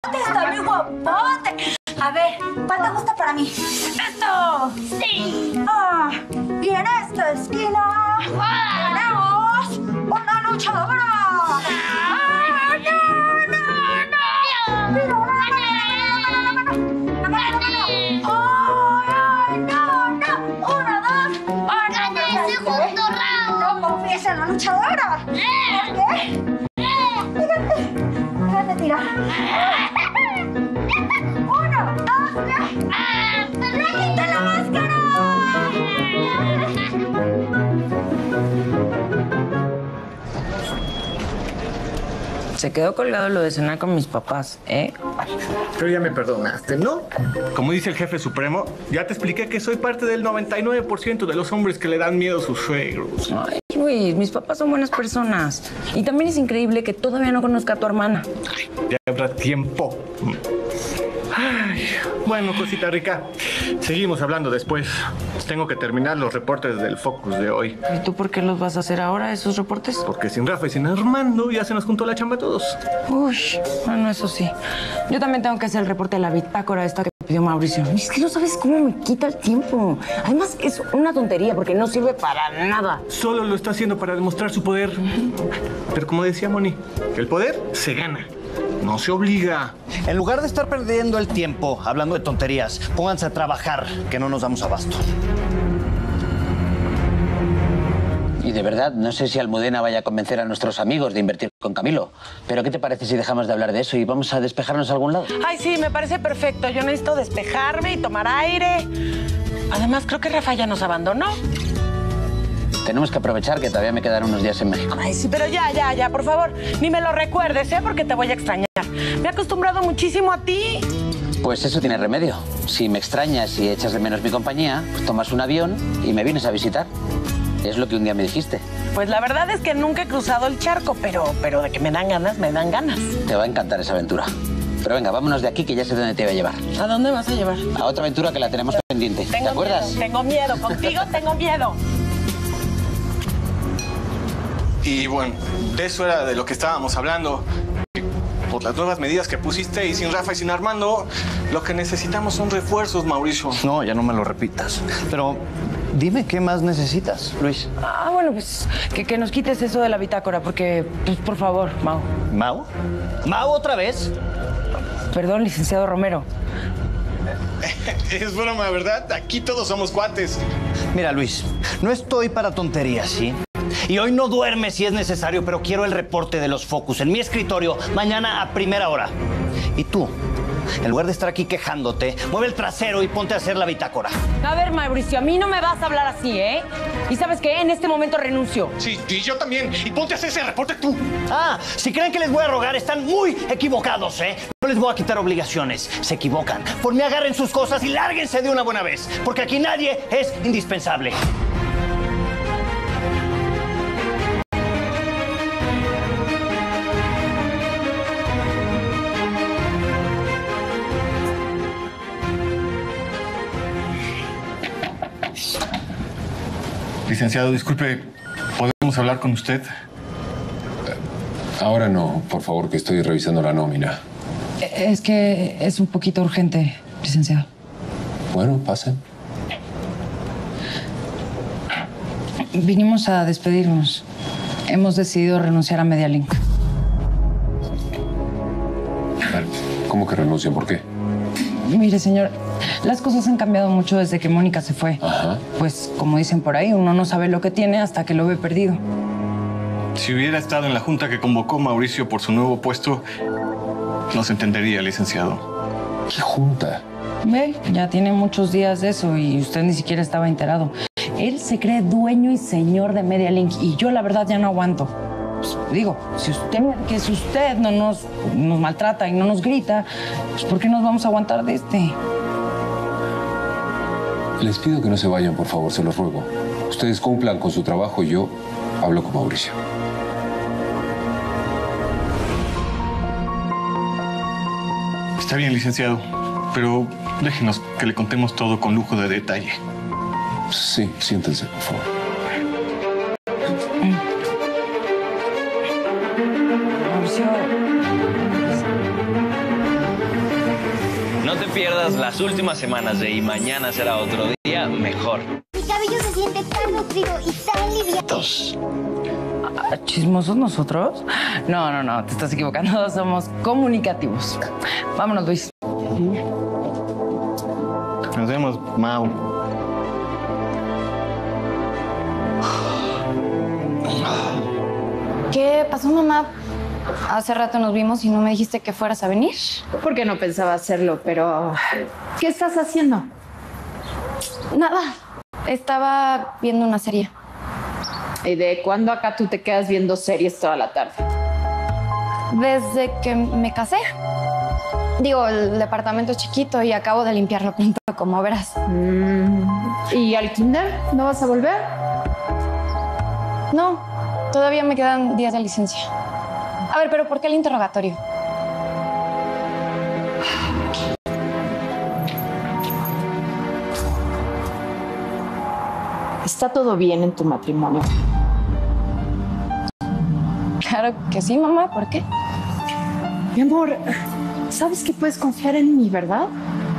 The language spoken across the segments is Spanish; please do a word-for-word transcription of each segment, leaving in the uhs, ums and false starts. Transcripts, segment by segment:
está muy guapote. A ver, ¿cuál te gusta para mí? ¡Esto! ¡Sí! Ah, y en esta esquina tenemos una luchadora. ¡Ah, no, no, no! ¡Pero no, no, no, no, no, no, no, no! ¡Ay, no, no! ¡Una, dos! ¡Gana el segundo round! ¡No confíes en la luchadora! ¿Por qué? Fíjate, fíjate, tira. Uno, dos, tres. ¡Le quita la máscara! Se quedó colgado lo de cenar con mis papás, ¿eh? Pero ya me perdonaste, ¿no? Como dice el jefe supremo, ya te expliqué que soy parte del noventa y nueve por ciento de los hombres que le dan miedo a sus suegros. Ay, Luis, mis papás son buenas personas. Y también es increíble que todavía no conozca a tu hermana. Ya habrá tiempo. Ay, bueno, cosita rica. Seguimos hablando después. Tengo que terminar los reportes del Focus de hoy. ¿Y tú por qué los vas a hacer ahora, esos reportes? Porque sin Rafa y sin Armando ya se nos juntó la chamba a todos. Uy, bueno, eso sí. Yo también tengo que hacer el reporte de la bitácora esta que pidió Mauricio. Es que no sabes cómo me quita el tiempo. Además, es una tontería porque no sirve para nada. Solo lo está haciendo para demostrar su poder. Pero como decía Moni, que el poder se gana. No se obliga. En lugar de estar perdiendo el tiempo hablando de tonterías, pónganse a trabajar, que no nos damos abasto. Y de verdad, no sé si Almudena vaya a convencer a nuestros amigos de invertir con Camilo. Pero ¿qué te parece si dejamos de hablar de eso y vamos a despejarnos a algún lado? Ay, sí, me parece perfecto. Yo necesito despejarme y tomar aire. Además, creo que Rafa ya nos abandonó. Tenemos que aprovechar que todavía me quedan unos días en México. Ay, sí, pero ya, ya, ya, por favor. Ni me lo recuerdes, ¿eh? Porque te voy a extrañar. Me he acostumbrado muchísimo a ti. Pues eso tiene remedio. Si me extrañas y echas de menos mi compañía, pues tomas un avión y me vienes a visitar. Es lo que un día me dijiste. Pues la verdad es que nunca he cruzado el charco, pero, pero de que me dan ganas, me dan ganas. Te va a encantar esa aventura. Pero venga, vámonos de aquí que ya sé dónde te voy a llevar. ¿A dónde vas a llevar? A otra aventura que la tenemos pendiente. Tengo ¿Te acuerdas? Miedo, tengo miedo. Contigo tengo miedo. Y bueno, de eso era de lo que estábamos hablando. Por las nuevas medidas que pusiste y sin Rafa y sin Armando, lo que necesitamos son refuerzos, Mauricio. No, ya no me lo repitas. Pero dime qué más necesitas, Luis. Ah, bueno, pues que, que nos quites eso de la bitácora, porque, pues, por favor, Mau. ¿Mau? ¿Mau otra vez? Perdón, licenciado Romero. Es broma, ¿verdad? Aquí todos somos cuates. Mira, Luis, no estoy para tonterías, ¿sí? Y hoy no duerme si es necesario, pero quiero el reporte de los Focus en mi escritorio mañana a primera hora. Y tú, en lugar de estar aquí quejándote, mueve el trasero y ponte a hacer la bitácora. A ver, Mauricio, a mí no me vas a hablar así, ¿eh? ¿Y sabes qué? En este momento renuncio. Sí, y yo también. Y ponte a hacer ese reporte tú. Ah, si creen que les voy a rogar, están muy equivocados, ¿eh? No les voy a quitar obligaciones. Se equivocan. Por mí agarren sus cosas y lárguense de una buena vez. Porque aquí nadie es indispensable. Licenciado, disculpe, ¿podemos hablar con usted? Ahora no, por favor, que estoy revisando la nómina. Es que es un poquito urgente, licenciado. Bueno, pasen. Vinimos a despedirnos. Hemos decidido renunciar a Medialink. ¿Cómo que renuncian? ¿Por qué? Mire, señor, las cosas han cambiado mucho desde que Mónica se fue. Ajá. Pues, como dicen por ahí, uno no sabe lo que tiene hasta que lo ve perdido. Si hubiera estado en la junta que convocó Mauricio por su nuevo puesto, nos entendería, licenciado. ¿Qué junta? Ve, ya tiene muchos días de eso y usted ni siquiera estaba enterado. Él se cree dueño y señor de Medialink y yo, la verdad, ya no aguanto. Pues, digo, si usted, que si usted no nos, nos maltrata y no nos grita, pues ¿por qué nos vamos a aguantar de este? Les pido que no se vayan, por favor, se los ruego. Ustedes cumplan con su trabajo y yo hablo con Mauricio. Está bien, licenciado, pero déjenos que le contemos todo con lujo de detalle. Sí, siéntense, por favor. Mauricio. pierdas las últimas semanas de Y Mañana Será Otro Día, mejor. Mi cabello se siente tan nutrido y tan liviano. Dos. ¿Chismosos nosotros? No, no, no, te estás equivocando. Somos comunicativos. Vámonos, Luis. Nos vemos, Mau. ¿Qué pasó, mamá? Hace rato nos vimos y no me dijiste que fueras a venir. Porque no pensaba hacerlo, pero... ¿Qué estás haciendo? Nada. Estaba viendo una serie. ¿Y de cuándo acá tú te quedas viendo series toda la tarde? Desde que me casé. Digo, el departamento es chiquito y acabo de limpiarlo pronto, como verás. Mm. ¿Y al kinder? ¿No vas a volver? No, todavía me quedan días de licencia. A ver, ¿pero por qué el interrogatorio? ¿Está todo bien en tu matrimonio? Claro que sí, mamá. ¿Por qué? Mi amor, sabes que puedes confiar en mí, ¿verdad?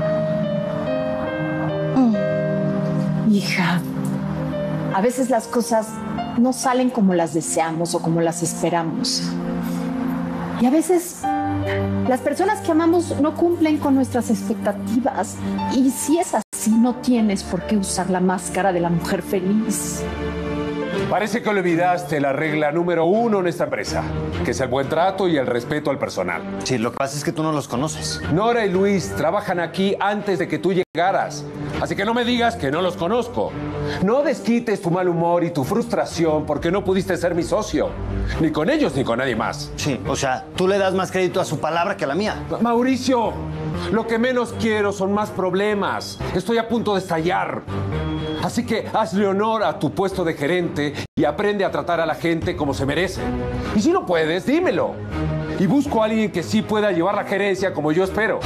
Mm. Hija, a veces las cosas no salen como las deseamos o como las esperamos. Y a veces las personas que amamos no cumplen con nuestras expectativas. Y si es así, no tienes por qué usar la máscara de la mujer feliz. Parece que olvidaste la regla número uno en esta empresa, que es el buen trato y el respeto al personal. Sí, lo que pasa es que tú no los conoces. Nora y Luis trabajan aquí antes de que tú llegaras, así que no me digas que no los conozco. No desquites tu mal humor y tu frustración porque no pudiste ser mi socio, ni con ellos ni con nadie más. Sí, o sea, tú le das más crédito a su palabra que a la mía. Mauricio, lo que menos quiero son más problemas. Estoy a punto de estallar. Así que hazle honor a tu puesto de gerente y aprende a tratar a la gente como se merece. Y si no puedes, dímelo. Y busco a alguien que sí pueda llevar la gerencia como yo espero.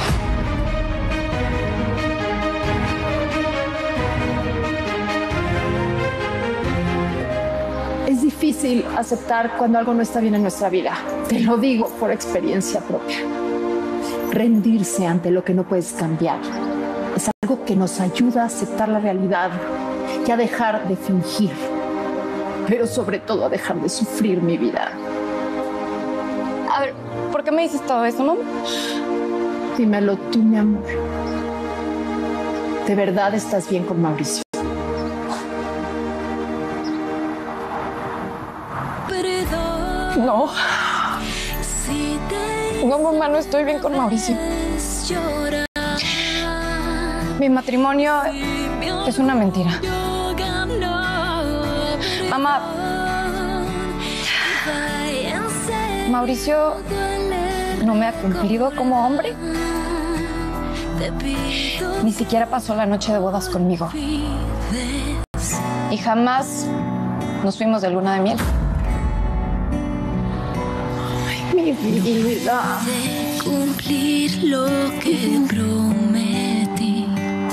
Es difícil aceptar cuando algo no está bien en nuestra vida. Te lo digo por experiencia propia. Rendirse ante lo que no puedes cambiar es algo que nos ayuda a aceptar la realidad y a dejar de fingir, pero sobre todo a dejar de sufrir mi vida. A ver, ¿por qué me dices todo eso, mamá? Dímelo tú, mi amor. ¿De verdad estás bien con Mauricio? No. No, mamá, no estoy bien con Mauricio. Mi matrimonio es una mentira. Mamá, Mauricio no me ha cumplido como hombre. Ni siquiera pasó la noche de bodas conmigo. Y jamás nos fuimos de luna de miel. Ay, mi vida. De cumplir lo que prometí.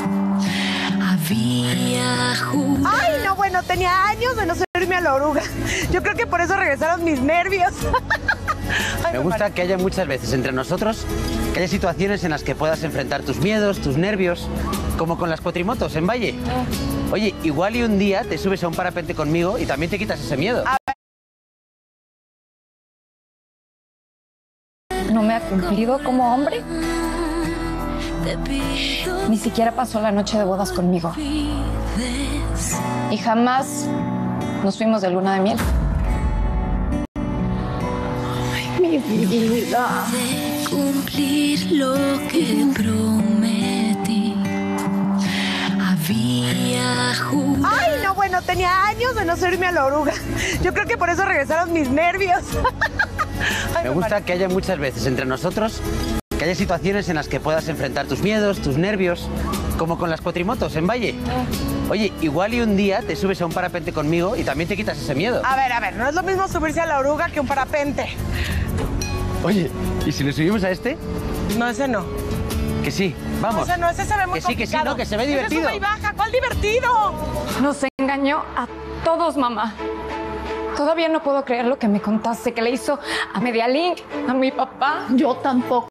Había jurado. Ay, no, bueno, tenía años de no subirme a la oruga. Yo creo que por eso regresaron mis nervios. Ay, me gusta que haya muchas veces entre nosotros, que haya situaciones en las que puedas enfrentar tus miedos, tus nervios, como con las cuatrimotos en Valle. Oye, igual y un día te subes a un parapente conmigo y también te quitas ese miedo. No me ha cumplido como hombre. Ni siquiera pasó la noche de bodas conmigo. Y jamás nos fuimos de luna de miel. Ay, mi vida. De cumplir lo que prometí. Había jurado. Ay, no, bueno, tenía años de no subirme a la oruga. Yo creo que por eso regresaron mis nervios. Me gusta que haya muchas veces entre nosotros, que haya situaciones en las que puedas enfrentar tus miedos, tus nervios, como con las cuatrimotos en Valle. Oye, igual y un día te subes a un parapente conmigo y también te quitas ese miedo. A ver, a ver, no es lo mismo subirse a la oruga que un parapente. Oye, ¿y si le subimos a este? No, ese no. Que sí, vamos. No, ese no, ese se ve muy Que sí, que sí, complicado. no, que se ve Ese divertido. sube y baja, ¿cuál divertido? Nos engañó a todos, mamá. Todavía no puedo creer lo que me contaste, que le hizo a Medialink, a mi papá. Yo tampoco.